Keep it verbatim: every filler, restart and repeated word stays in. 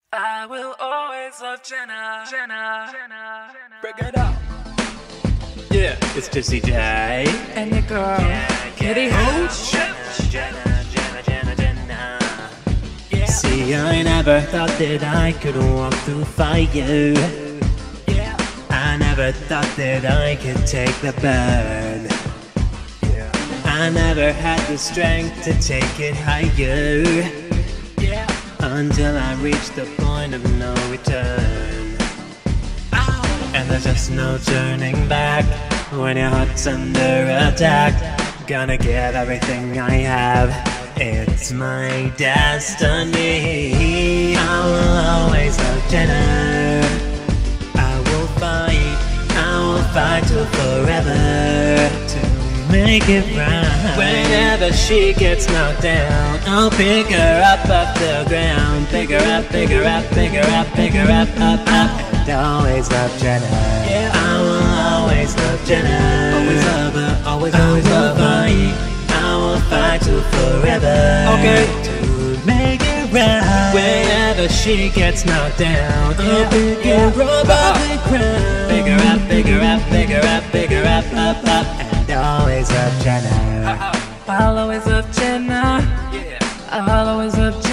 I will always love Jenna, Jenna, Jenna, Jenna. Break it up. Yeah, it's Jesse J And your girl, yeah, Kitty yeah. Hooch. Jenna, Jenna, Jenna, Jenna. Yeah. See, I never thought that I could walk through fire. Yeah. I never thought that I could take the burn. Yeah. I never had the strength to take it higher. Yeah. Until I reached the point of no return. Ow. And there's just no turning back when your heart's under attack. Gonna give everything I have, it's my destiny. I will always love Jenna. I will fight, I will fight till forever to make it right. Whenever she gets knocked down, I'll pick her up off the ground. Pick her up, pick her up, pick her up, pick her up, up, up. And always love Jenna. Yeah, I will always love Jenna. Always love her, always, always love her. I will fight till forever. Okay. To make it right. Whenever she gets knocked down, I'll pick her up off the ground. Pick her up, pick her up, pick her up, pick her up, up, up. And always love Jenna. I'll always love Jenna. Yeah. I'll always love Jenna.